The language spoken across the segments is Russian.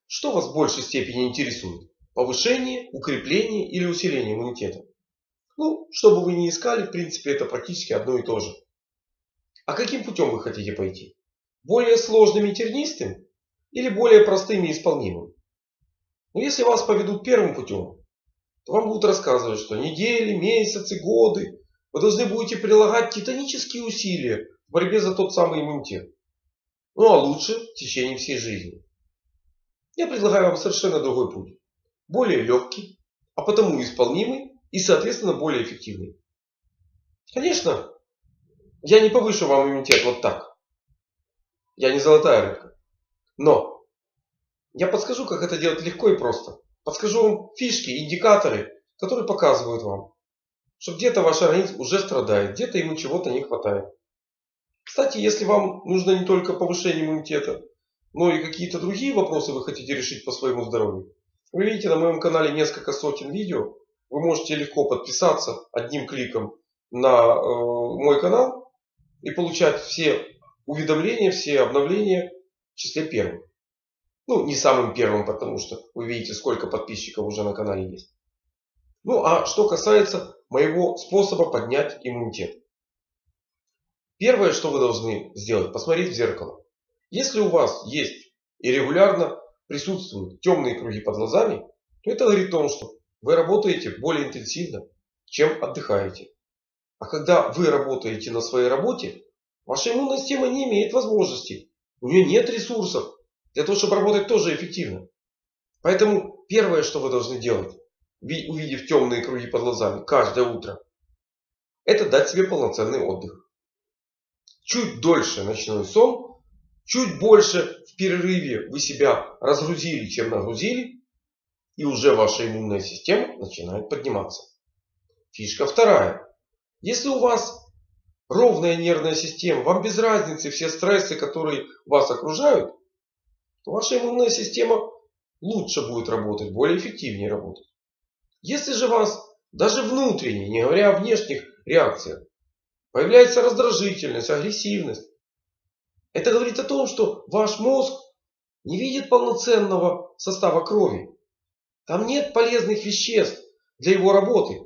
Что вас в большей степени интересует? Повышение, укрепление или усиление иммунитета? Ну, что бы вы ни искали, в принципе, это практически одно и то же. А каким путем вы хотите пойти? Более сложным и тернистым? Или более простым и исполнимым? Но если вас поведут первым путем, то вам будут рассказывать, что недели, месяцы, годы вы должны будете прилагать титанические усилия в борьбе за тот самый иммунитет. Ну а лучше в течение всей жизни. Я предлагаю вам совершенно другой путь. Более легкий, а потому исполнимый и соответственно более эффективный. Конечно, я не повышу вам иммунитет вот так. Я не золотая рыбка. Но я подскажу, как это делать легко и просто. Подскажу вам фишки, индикаторы, которые показывают вам, что где-то ваш организм уже страдает, где-то ему чего-то не хватает. Кстати, если вам нужно не только повышение иммунитета, но и какие-то другие вопросы вы хотите решить по своему здоровью, вы видите на моем канале несколько сотен видео. Вы можете легко подписаться одним кликом на мой канал и получать все уведомления, все обновления в числе первых. Ну, не самым первым, потому что вы видите, сколько подписчиков уже на канале есть. Ну, а что касается моего способа поднять иммунитет. Первое, что вы должны сделать, посмотреть в зеркало. Если у вас есть и регулярно присутствуют темные круги под глазами, то это говорит о том, что вы работаете более интенсивно, чем отдыхаете. А когда вы работаете на своей работе, ваша иммунная система не имеет возможности. У нее нет ресурсов для того, чтобы работать тоже эффективно. Поэтому первое, что вы должны делать, увидев темные круги под глазами каждое утро, это дать себе полноценный отдых. Чуть дольше ночной сон, чуть больше в перерыве вы себя разгрузили, чем нагрузили, и уже ваша иммунная система начинает подниматься. Фишка вторая. Если у вас ровная нервная система, вам без разницы все стрессы, которые вас окружают, то ваша иммунная система лучше будет работать, более эффективнее работать. Если же у вас даже внутренне, не говоря о внешних реакциях, появляется раздражительность, агрессивность, это говорит о том, что ваш мозг не видит полноценного состава крови. Там нет полезных веществ для его работы.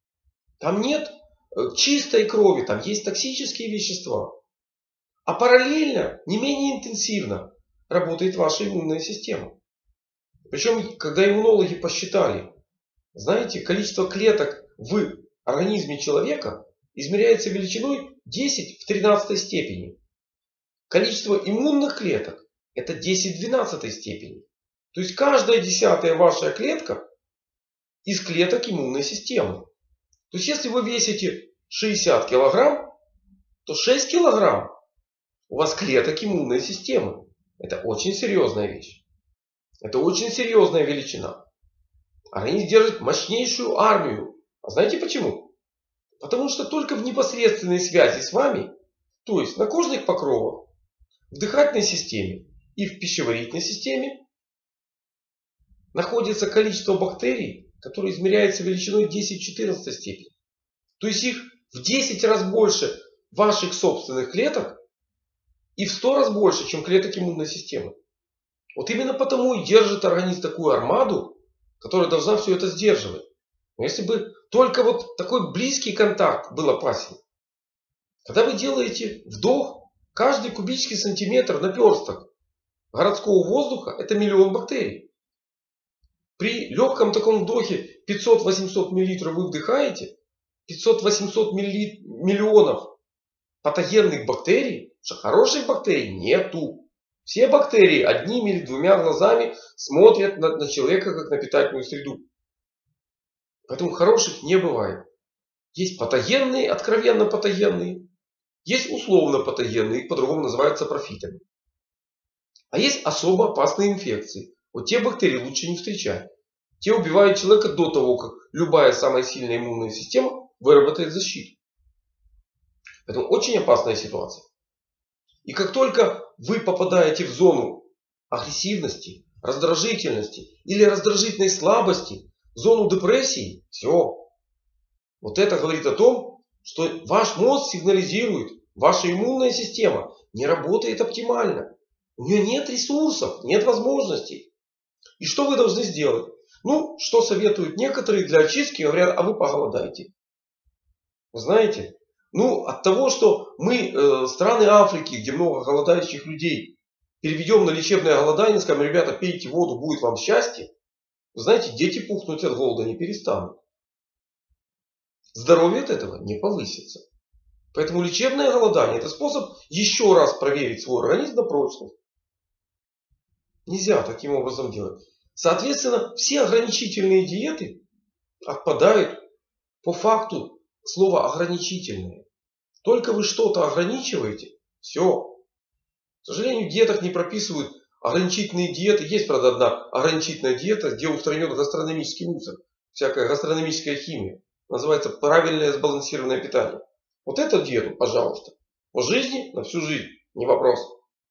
Там нет чистой крови, там есть токсические вещества. А параллельно, не менее интенсивно работает ваша иммунная система. Причем, когда иммунологи посчитали, знаете, количество клеток в организме человека измеряется величиной 10 в 13 степени. Количество иммунных клеток это 10 в 12 степени. То есть каждая десятая ваша клетка из клеток иммунной системы. То есть если вы весите 60 килограмм, то 6 килограмм у вас клеток иммунной системы. Это очень серьезная вещь. Это очень серьезная величина. Организм держит мощнейшую армию. А знаете почему? Потому что только в непосредственной связи с вами, то есть на кожных покровах, в дыхательной системе и в пищеварительной системе, находится количество бактерий, которые измеряется величиной 10-14 степени. То есть их в 10 раз больше ваших собственных клеток и в 100 раз больше, чем клеток иммунной системы. Вот именно потому и держит организм такую армаду, которая должна все это сдерживать. Но если бы только вот такой близкий контакт был опасен. Когда вы делаете вдох, каждый кубический сантиметр наперсток городского воздуха это миллион бактерий. При легком таком вдохе 500-800 мл вы вдыхаете, 500-800 миллионов патогенных бактерий, что хороших бактерий нету. Все бактерии одним или двумя глазами смотрят на человека как на питательную среду. Поэтому хороших не бывает. Есть патогенные, откровенно патогенные. Есть условно патогенные, их по-другому называются сапрофитами. А есть особо опасные инфекции. Вот те бактерии лучше не встречать. Те убивают человека до того, как любая самая сильная иммунная система выработает защиту. Поэтому очень опасная ситуация. И как только вы попадаете в зону агрессивности, раздражительности или раздражительной слабости, в зону депрессии, все. Вот это говорит о том, что ваш мозг сигнализирует, ваша иммунная система не работает оптимально. У нее нет ресурсов, нет возможностей. И что вы должны сделать? Ну, что советуют некоторые для очистки, говорят, а вы поголодаете. Вы знаете, ну, от того, что мы страны Африки, где много голодающих людей, переведем на лечебное голодание, скажем, ребята, пейте воду, будет вам счастье. Вы знаете, дети пухнуть от голода не перестанут. Здоровье от этого не повысится. Поэтому лечебное голодание — это способ еще раз проверить свой организм на прочность. Нельзя таким образом делать. Соответственно, все ограничительные диеты отпадают по факту слова ограничительные. Только вы что-то ограничиваете, все. К сожалению, в диетах не прописывают ограничительные диеты. Есть, правда, одна ограничительная диета, где устранен гастрономический мусор. Всякая гастрономическая химия. Называется правильное сбалансированное питание. Вот эту диету, пожалуйста. По жизни, на всю жизнь. Не вопрос.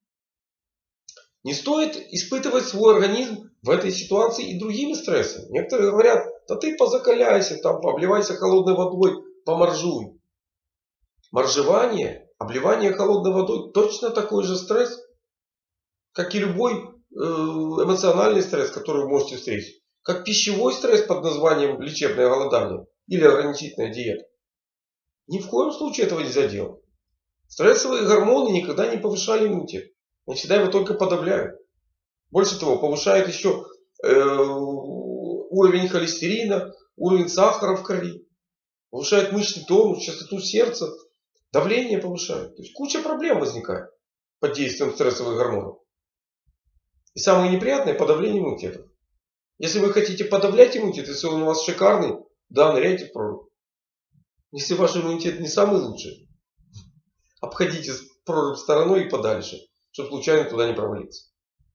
Не стоит испытывать свой организм в этой ситуации и другими стрессами. Некоторые говорят, да ты позакаляйся, там, обливайся холодной водой, поморжуй. Моржевание, обливание холодной водой точно такой же стресс, как и любой эмоциональный стресс, который вы можете встретить. Как пищевой стресс под названием лечебное голодание или ограничительная диета. Ни в коем случае этого нельзя делать. Стрессовые гормоны никогда не повышали иммунитет. Они всегда его только подавляют. Больше того, повышает еще уровень холестерина, уровень сахара в крови. Повышает мышечный тонус, частоту сердца. Давление повышает. То есть куча проблем возникает под действием стрессовых гормонов. И самое неприятное — подавление иммунитета. Если вы хотите подавлять иммунитет, если он у вас шикарный, да, ныряйте в прорубь. Если ваш иммунитет не самый лучший, обходите прорубь стороной и подальше, чтобы случайно туда не провалиться.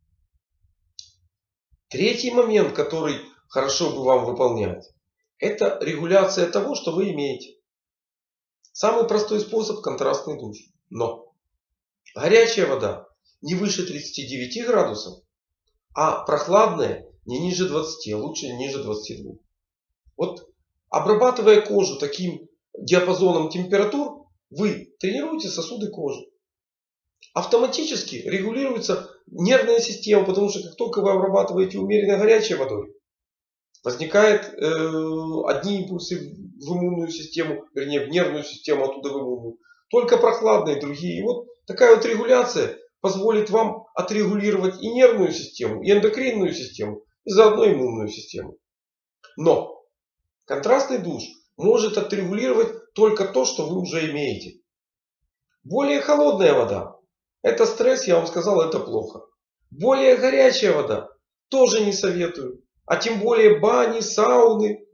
Третий момент, который хорошо бы вам выполнять, это регуляция того, что вы имеете. Самый простой способ — контрастный душ. Но горячая вода не выше 39 градусов, а прохладная не ниже 20, а лучше ниже 22. Вот обрабатывая кожу таким диапазоном температур, вы тренируете сосуды кожи. Автоматически регулируется нервная система, потому что как только вы обрабатываете умеренно горячей водой, возникают одни импульсы в иммунную систему, вернее в нервную систему, оттуда в иммунную. Только прохладные, другие. И вот такая вот регуляция позволит вам отрегулировать и нервную систему, и эндокринную систему, и заодно иммунную систему. Но контрастный душ может отрегулировать только то, что вы уже имеете. Более холодная вода — это стресс, я вам сказал, это плохо. Более горячая вода тоже не советую. А тем более бани, сауны.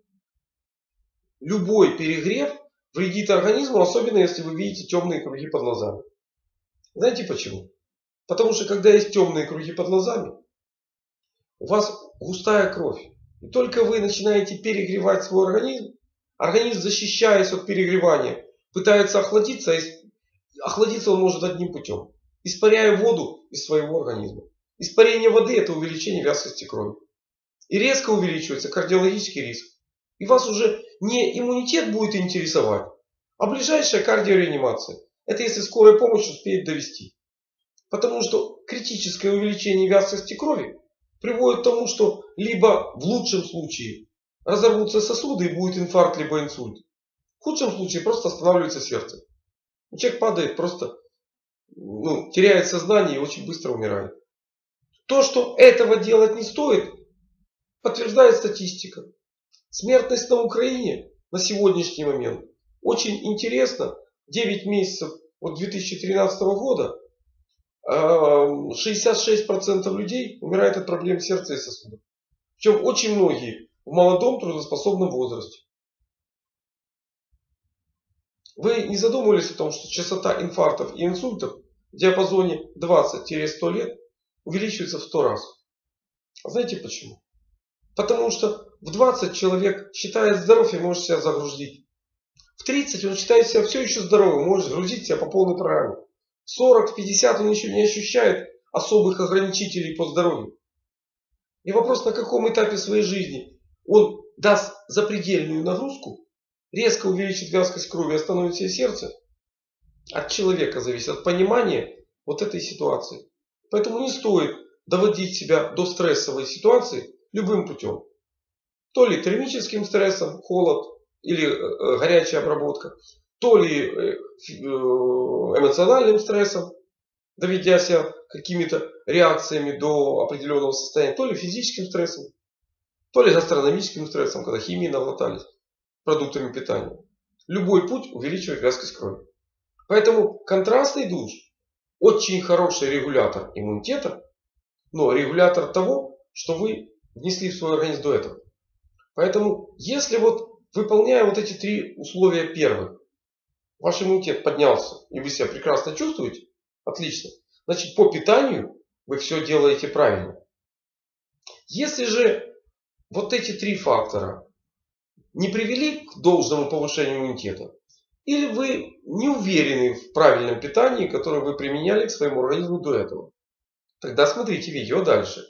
Любой перегрев вредит организму, особенно если вы видите темные круги под глазами. Знаете почему? Потому что когда есть темные круги под глазами, у вас густая кровь. И только вы начинаете перегревать свой организм, организм, защищаясь от перегревания, пытается охладиться, а охладиться он может одним путем. Испаряя воду из своего организма. Испарение воды — это увеличение вязкости крови. И резко увеличивается кардиологический риск. И вас уже не иммунитет будет интересовать, а ближайшая кардиореанимация. Это если скорая помощь успеет довести. Потому что критическое увеличение вязкости крови приводит к тому, что либо в лучшем случае разорвутся сосуды и будет инфаркт, либо инсульт. В худшем случае просто останавливается сердце. Человек падает, просто теряет сознание и очень быстро умирает. То, что этого делать не стоит, подтверждает статистика. Смертность на Украине на сегодняшний момент очень интересно. 9 месяцев от 2013 года 66% людей умирают от проблем сердца и сосудов. Причем очень многие в молодом трудоспособном возрасте. Вы не задумывались о том, что частота инфарктов и инсультов в диапазоне 20-100 лет увеличивается в 100 раз? А знаете почему? Потому что в 20 человек считает здоров и может себя загрузить. В 30 он считает себя все еще здоровым, может грузить себя по полной программе. В 40, в 50 он еще не ощущает особых ограничителей по здоровью. И вопрос, на каком этапе своей жизни он даст запредельную нагрузку, резко увеличит вязкость крови и остановит себе сердце, от человека зависит, от понимания вот этой ситуации. Поэтому не стоит доводить себя до стрессовой ситуации любым путем. То ли термическим стрессом, холод или горячая обработка, то ли эмоциональным стрессом, доведя себя какими-то реакциями до определенного состояния, то ли физическим стрессом, то ли гастрономическим стрессом, когда химией наглотались продуктами питания. Любой путь увеличивает вязкость крови. Поэтому контрастный душ очень хороший регулятор иммунитета, но регулятор того, что вы внесли в свой организм до этого. Поэтому, если выполняя эти 3 условия первых, ваш иммунитет поднялся и вы себя прекрасно чувствуете, отлично, значит по питанию вы все делаете правильно. Если же эти 3 фактора не привели к должному повышению иммунитета, или вы не уверены в правильном питании, которое вы применяли к своему организму до этого, тогда смотрите видео дальше.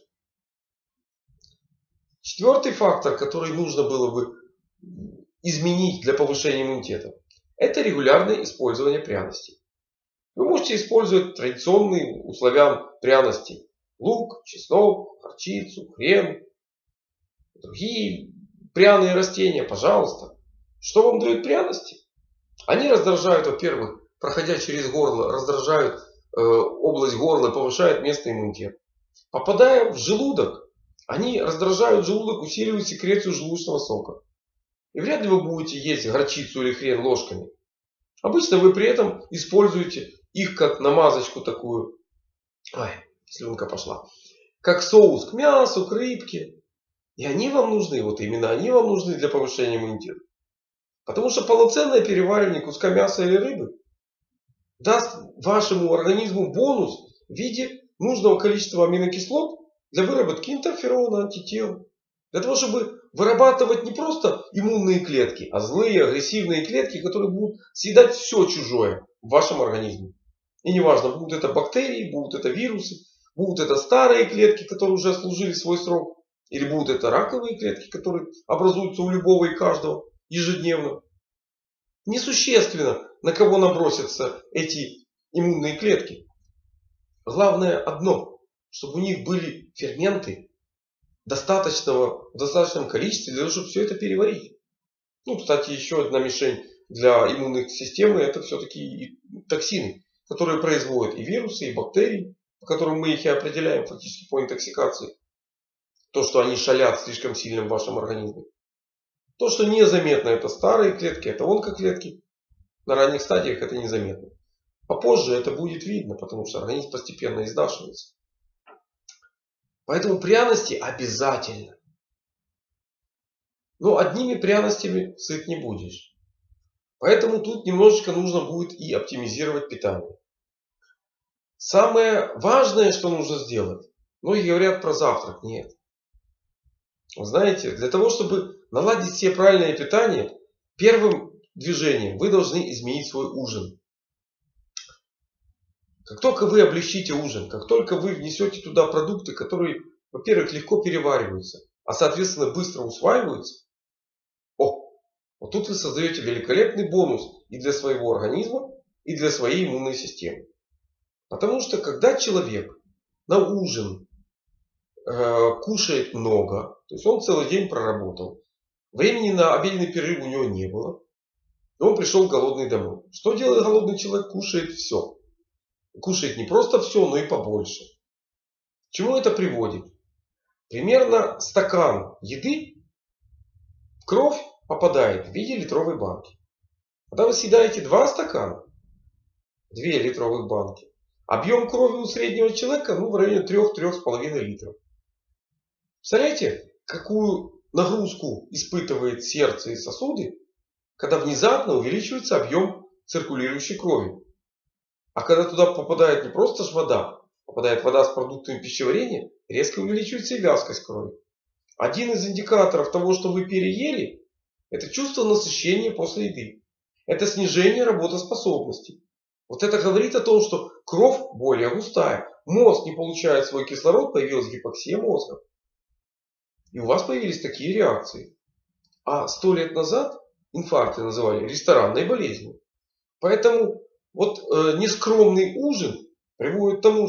4-й фактор, который нужно было бы изменить для повышения иммунитета, это регулярное использование пряностей. Вы можете использовать традиционные у славян пряности: лук, чеснок, горчицу, хрен, другие пряные растения, пожалуйста. Что вам дают пряности? Они раздражают, во-первых, проходя через горло, раздражают область горла, повышают местный иммунитет. Попадая в желудок, они раздражают желудок, усиливают секрецию желудочного сока. И вряд ли вы будете есть горчицу или хрен ложками. Обычно вы при этом используете их как намазочку такую. Ай, слюнка пошла. Как соус к мясу, к рыбке. И они вам нужны, именно они вам нужны для повышения иммунитета. Потому что полноценное переваривание куска мяса или рыбы даст вашему организму бонус в виде нужного количества аминокислот для выработки интерферона, антител. Для того, чтобы вырабатывать не просто иммунные клетки, а злые, агрессивные клетки, которые будут съедать все чужое в вашем организме. И неважно, будут это бактерии, будут это вирусы, будут это старые клетки, которые уже служили свой срок, или будут это раковые клетки, которые образуются у любого и каждого ежедневно. Несущественно, на кого набросятся эти иммунные клетки. Главное одно, чтобы у них были ферменты в достаточном количестве для того, чтобы все это переварить. Кстати, еще одна мишень для иммунной системы — это все-таки токсины, которые производят и вирусы, и бактерии, по которым мы их и определяем фактически по интоксикации. То, что они шалят слишком сильно в вашем организме. То, что незаметно, это старые клетки, это онкоклетки. На ранних стадиях это незаметно. Попозже это будет видно, потому что организм постепенно изнашивается. Поэтому пряности обязательно. Но одними пряностями сыт не будешь. Поэтому тут немножечко нужно будет и оптимизировать питание. Самое важное, что нужно сделать, многие говорят про завтрак. Нет. Вы знаете, для того, чтобы наладить себе правильное питание, первым движением вы должны изменить свой ужин. Как только вы облегчите ужин, как только вы внесете туда продукты, которые, во-первых, легко перевариваются, а соответственно быстро усваиваются, вот тут вы создаете великолепный бонус и для своего организма, и для своей иммунной системы. Потому что когда человек на ужин кушает много, то есть он целый день проработал, времени на обеденный перерыв у него не было, и он пришел голодный домой. Что делает голодный человек? Кушает все. Кушает не просто все, но и побольше. К чему это приводит? Примерно стакан еды в кровь попадает в виде литровой банки. Когда вы съедаете 2 стакана, 2 литровых банки, объем крови у среднего человека в районе 3-3,5 литров. Представляете, какую нагрузку испытывает сердце и сосуды, когда внезапно увеличивается объем циркулирующей крови. А когда туда попадает не просто вода, попадает вода с продуктами пищеварения, резко увеличивается и вязкость крови. Один из индикаторов того, что вы переели, это чувство насыщения после еды. Это снижение работоспособности. Вот это говорит о том, что кровь более густая. Мозг не получает свой кислород, появилась гипоксия мозга. И у вас появились такие реакции. А 100 лет назад инфаркты называли ресторанной болезнью. Поэтому нескромный ужин приводит к тому, что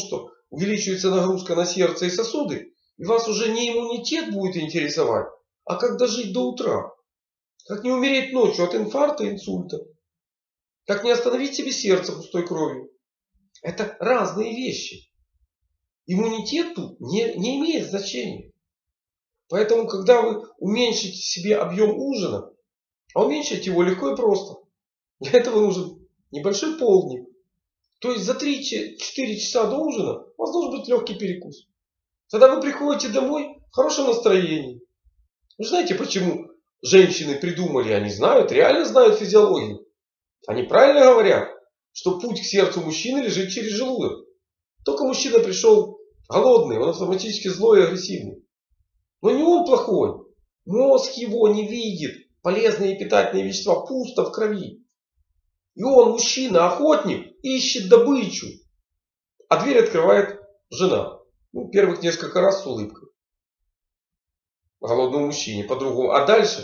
увеличивается нагрузка на сердце и сосуды, и вас уже не иммунитет будет интересовать, а как дожить до утра. Как не умереть ночью от инфаркта и инсульта. Как не остановить себе сердце пустой кровью. Это разные вещи. Иммунитет тут не имеет значения. Поэтому, когда вы уменьшите себе объем ужина, а уменьшить его легко и просто. Для этого нужен небольшой полдник. То есть за 3-4 часа до ужина у вас должен быть легкий перекус. Тогда вы приходите домой в хорошем настроении. Вы знаете, почему женщины придумали, они знают, реально знают физиологию. Они правильно говорят, что путь к сердцу мужчины лежит через желудок. Только мужчина пришел голодный, он автоматически злой и агрессивный. Но не он плохой. Мозг его не видит. Полезные питательные вещества пусто в крови. И он, мужчина, охотник, ищет добычу. А дверь открывает жена. Первых несколько раз с улыбкой. Голодному мужчине, по-другому. А дальше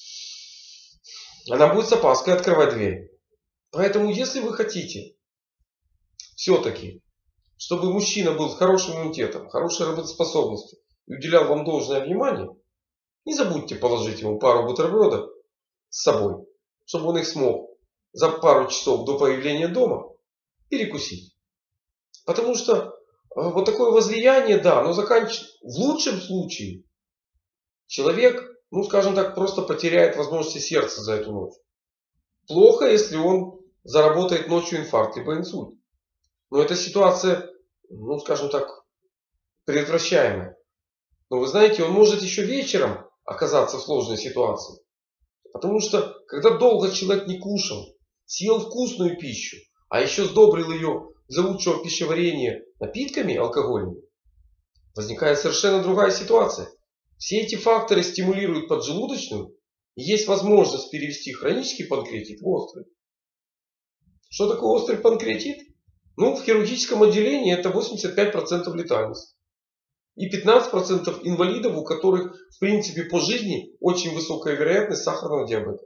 она будет с опаской открывать дверь. Поэтому, если вы хотите все-таки, чтобы мужчина был с хорошим иммунитетом, хорошей работоспособностью и уделял вам должное внимание, не забудьте положить ему пару бутербродов с собой, чтобы он их смог за пару часов до появления дома перекусить. Потому что вот такое возлияние, да, оно заканчивается в лучшем случае. Человек, скажем так, просто потеряет возможности сердца за эту ночь. Плохо, если он заработает ночью инфаркт либо инсульт. Но эта ситуация, скажем так, предотвращаемая. Но вы знаете, он может еще вечером оказаться в сложной ситуации. Потому что, когда долго человек не кушал, съел вкусную пищу, а еще сдобрил ее для лучшего пищеварения напитками алкогольными, возникает совершенно другая ситуация. Все эти факторы стимулируют поджелудочную, и есть возможность перевести хронический панкреатит в острый. Что такое острый панкреатит? В хирургическом отделении это 85% летальности. И 15% инвалидов, у которых в принципе по жизни очень высокая вероятность сахарного диабета.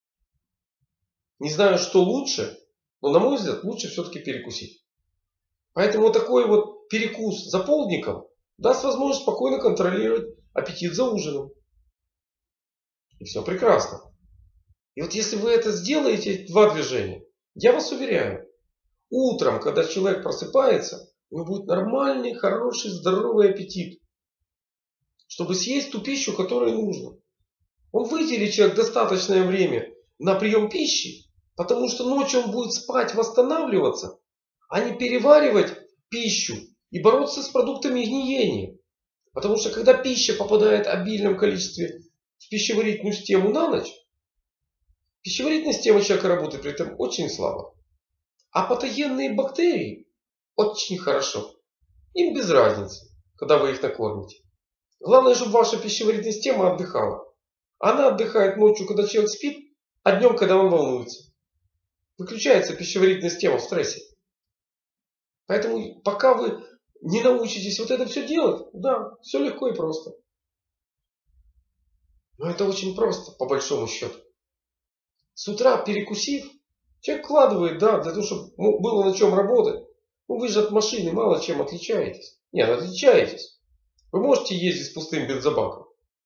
Не знаю, что лучше, но на мой взгляд лучше все-таки перекусить. Поэтому вот такой вот перекус за полдником даст возможность спокойно контролировать аппетит за ужином. И все прекрасно. И вот если вы это сделаете, эти два движения, я вас уверяю, утром, когда человек просыпается, у него будет нормальный, хороший, здоровый аппетит. Чтобы съесть ту пищу, которую нужно. Он выделит человек достаточное время на прием пищи, потому что ночью он будет спать, восстанавливаться, а не переваривать пищу и бороться с продуктами гниения. Потому что когда пища попадает в обильном количестве в пищеварительную систему на ночь, пищеварительная система человека работает при этом очень слабо. А патогенные бактерии очень хорошо. Им без разницы, когда вы их накормите. Главное, чтобы ваша пищеварительная система отдыхала. Она отдыхает ночью, когда человек спит, а днем, когда он волнуется. Выключается пищеварительная система в стрессе. Поэтому пока вы не научитесь вот это все делать, да, все легко и просто. Но это очень просто, по большому счету. С утра перекусив, человек вкладывает, да, для того, чтобы было на чем работать. Вы же от машины мало чем отличаетесь. Нет, отличаетесь. Вы можете ездить с пустым бензобаком.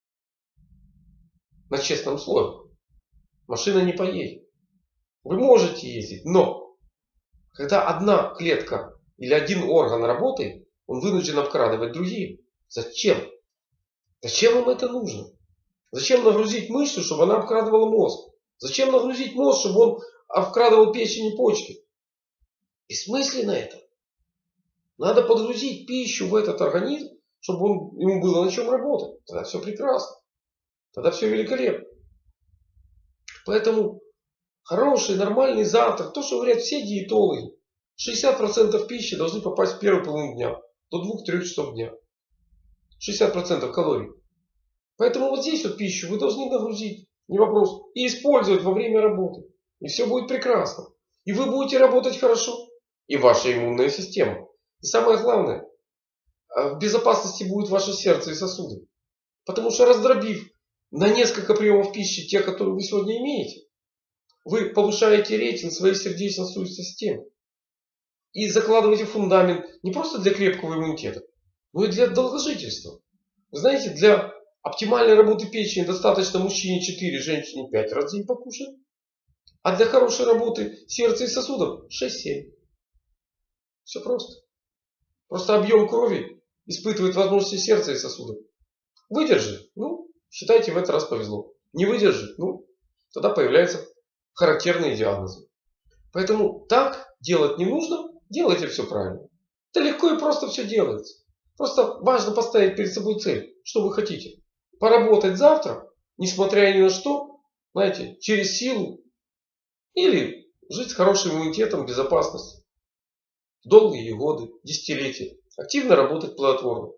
На честном слове. Машина не поедет. Вы можете ездить, но когда одна клетка или один орган работает, он вынужден обкрадывать другие. Зачем? Зачем вам это нужно? Зачем нагрузить мышцу, чтобы она обкрадывала мозг? Зачем нагрузить мозг, чтобы он обкрадывал печень и почки? Бессмысленно это. Надо подгрузить пищу в этот организм, чтобы ему было на чем работать. Тогда все прекрасно. Тогда все великолепно. Поэтому хороший, нормальный завтрак, то, что говорят все диетологи, 60% пищи должны попасть в первую половину дня, до 2-3 часов дня. 60% калорий. Поэтому вот здесь вот пищу вы должны нагрузить, не вопрос, и использовать во время работы. И все будет прекрасно. И вы будете работать хорошо. И ваша иммунная система. И самое главное, в безопасности будет ваше сердце и сосуды. Потому что раздробив на несколько приемов пищи те, которые вы сегодня имеете, вы повышаете рейтинг своей сердечно-сосудистой системы. и закладываете фундамент не просто для крепкого иммунитета, но и для долгожительства. Вы знаете, для оптимальной работы печени достаточно мужчине 4, женщине 5 раз в день покушать. А для хорошей работы сердца и сосудов 6-7. Все просто. Просто объем крови испытывает возможности сердца и сосудов. Выдержит? Ну, считайте, в этот раз повезло. Не выдержит? Ну, тогда появляются характерные диагнозы. Поэтому так делать не нужно. Делайте все правильно. Это легко и просто все делается. Просто важно поставить перед собой цель. Что вы хотите? Поработать завтра, несмотря ни на что, знаете, через силу. Или жить с хорошим иммунитетом, безопасностью. Долгие годы, десятилетия. Активно работать плодотворно.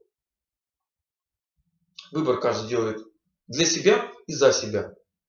Выбор каждый делает для себя и за себя.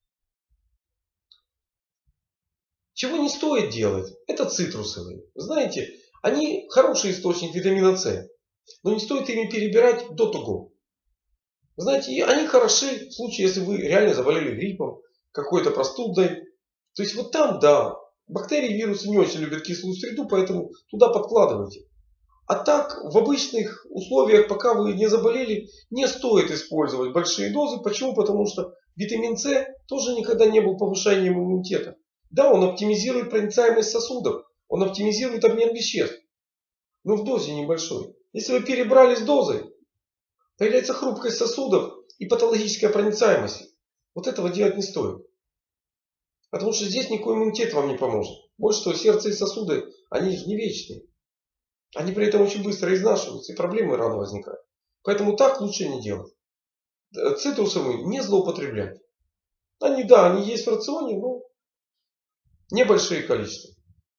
Чего не стоит делать, это цитрусовые. Знаете, они хороший источник витамина С. Но не стоит ими перебирать до того. Знаете, они хороши в случае, если вы реально заболели гриппом, какой-то простудой. То есть вот там, да, бактерии и вирусы не очень любят кислую среду, поэтому туда подкладывайте. А так, в обычных условиях, пока вы не заболели, не стоит использовать большие дозы. Почему? Потому что витамин С тоже никогда не был повышением иммунитета. Да, он оптимизирует проницаемость сосудов, он оптимизирует обмен веществ, но в дозе небольшой. Если вы перебрали с дозой, появляется хрупкость сосудов и патологическая проницаемость. Вот этого делать не стоит. Потому что здесь никакой иммунитет вам не поможет. Больше того, сердце и сосуды, они же не вечные. Они при этом очень быстро изнашиваются, и проблемы рано возникают. Поэтому так лучше не делать. Цитрусовые не злоупотреблять. Они, да, они есть в рационе, но небольшие количества.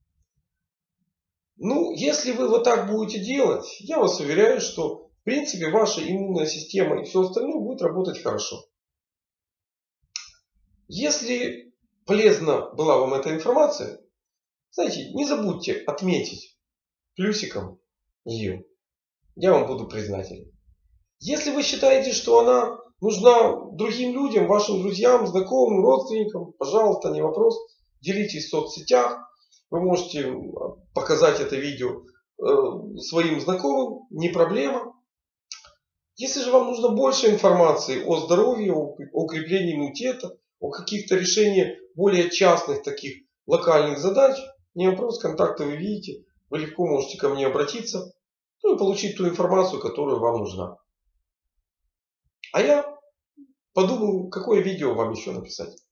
Ну, если вы вот так будете делать, я вас уверяю, что в принципе ваша иммунная система и все остальное будет работать хорошо. Если полезна была вам эта информация, знаете, не забудьте отметить плюсиком ее. Я вам буду признателен. Если вы считаете, что она нужна другим людям, вашим друзьям, знакомым, родственникам, пожалуйста, не вопрос. Делитесь в соцсетях. Вы можете показать это видео своим знакомым, не проблема. Если же вам нужно больше информации о здоровье, о укреплении иммунитета, о каких-то решениях более частных таких локальных задач, не вопрос, контакты вы видите, вы легко можете ко мне обратиться, ну и получить ту информацию, которая вам нужна. А я подумаю, какое видео вам еще написать.